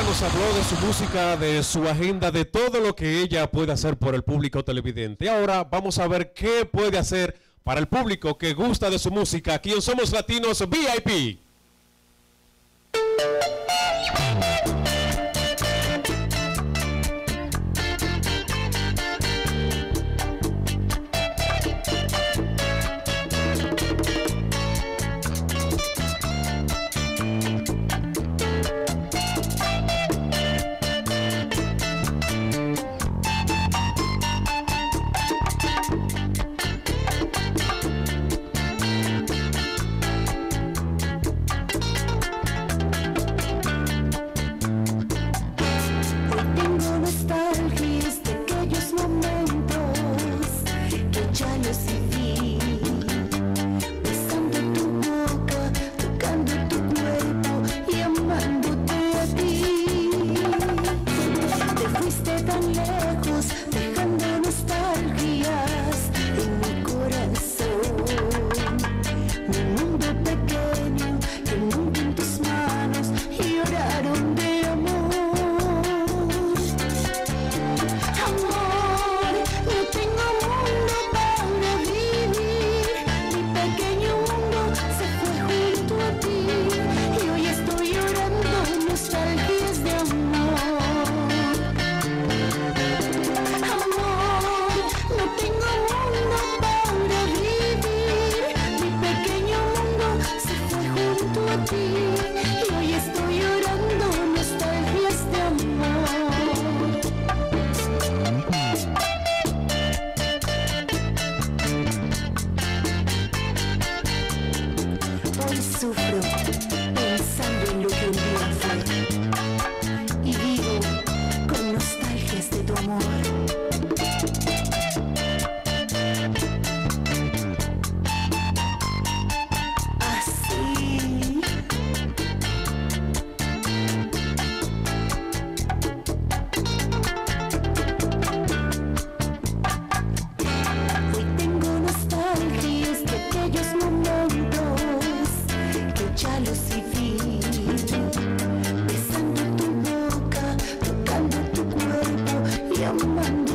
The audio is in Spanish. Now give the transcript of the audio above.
nos habló de su música, de su agenda, de todo lo que ella puede hacer por el público televidente. Ahora vamos a ver qué puede hacer para el público que gusta de su música aquí en Somos Latinos VIP. Sufro pensando en lo que un día fue y vivo con nostalgias de tu amor. Así hoy tengo nostalgias de aquellos momentos que ya los viví, besando tu boca, tocando tu cuerpo y amando.